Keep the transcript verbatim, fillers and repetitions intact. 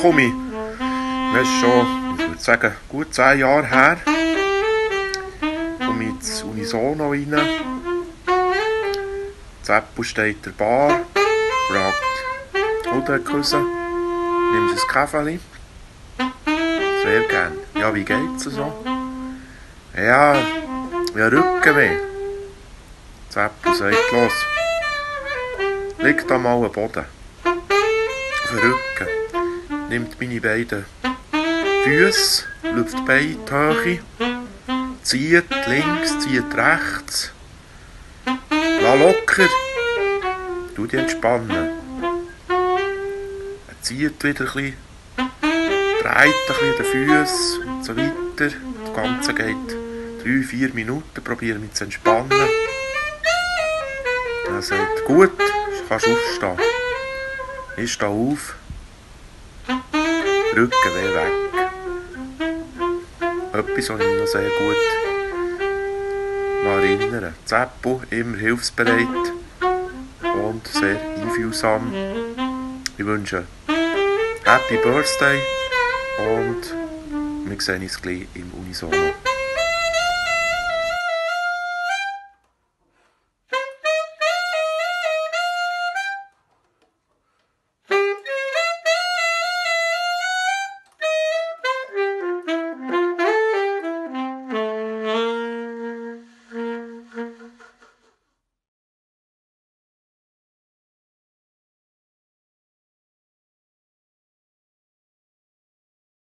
komme ich. Das ist schon, ich würde sagen, gut zehn Jahre her. Komme ich ins Unisono rein. Zeppo steht der Bar, fragt, wo der Küsse, nimmst du ein Käferli? Sehr gern. Ja, wie geht's so? Ja, ja, Rückenweh. Zeppo sagt, los, leg da mal am Boden. Auf den Rücken. Nimmt meine beiden Füße, läuft die Beine in die Höhe, zieht links, zieht rechts. Lass locker. Du dich entspannen. Er zieht wieder ein bisschen, dreht ein bisschen den Füßen und so weiter. Das Ganze geht drei, vier Minuten. Probiere mich zu entspannen. Er sagt, gut, kannst aufstehen. Ich stehe auf. Rückenweh weg. Etwas, was ich mich noch sehr gut erinnern. Zeppo, immer hilfsbereit und sehr einfühlsam. Ich wünsche Happy Birthday und wir sehen uns gleich im Unisono.